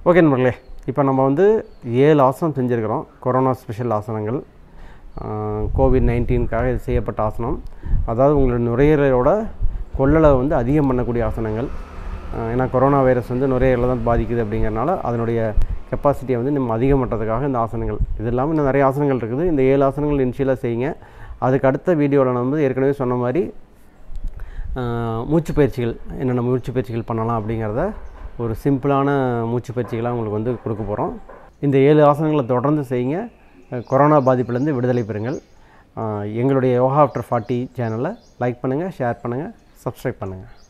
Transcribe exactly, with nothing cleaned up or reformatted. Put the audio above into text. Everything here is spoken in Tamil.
ஓகே நண்பர்களே, இப்போ நம்ம வந்து ஏழு ஆசனம் செஞ்சுருக்கிறோம். கொரோனா ஸ்பெஷல் ஆசனங்கள், கோவிட் நைன்டீனுக்காக இது செய்யப்பட்ட ஆசனம். அதாவது உங்களோட நுரையீரலோட கொள்ளலை வந்து அதிகம் பண்ணக்கூடிய ஆசனங்கள். ஏன்னா கொரோனா வைரஸ் வந்து நுரையீரலை தான் பாதிக்குது அப்படிங்கிறனால அதனுடைய கெப்பாசிட்டியை வந்து நம்ம அதிகம் பண்ணுறதுக்காக இந்த ஆசனங்கள். இது இல்லாமல் இன்னும் நிறைய ஆசனங்கள் இருக்குது. இந்த ஏழு ஆசனங்கள் இனிஷியலாக செய்யுங்க. அதுக்கு அடுத்த வீடியோவில் நான் வந்து ஏற்கனவே சொன்ன மாதிரி மூச்சு பயிற்சிகள், என்னென்ன மூச்சு பயிற்சிகள் பண்ணலாம் அப்படிங்கிறத ஒரு சிம்பிளான மூச்சு பயிற்சிகளாக உங்களுக்கு வந்து கொடுக்க போகிறோம். இந்த ஏழு ஆசனங்களை தொடர்ந்து செய்யுங்க. கொரோனா பாதிப்புலேருந்து விடுதலை பெறுங்கள். எங்களுடைய யோகா ஆஃப்டர் ஃபார்ட்டி சேனலை லைக் பண்ணுங்கள், ஷேர் பண்ணுங்கள், சப்ஸ்கிரைப் பண்ணுங்கள்.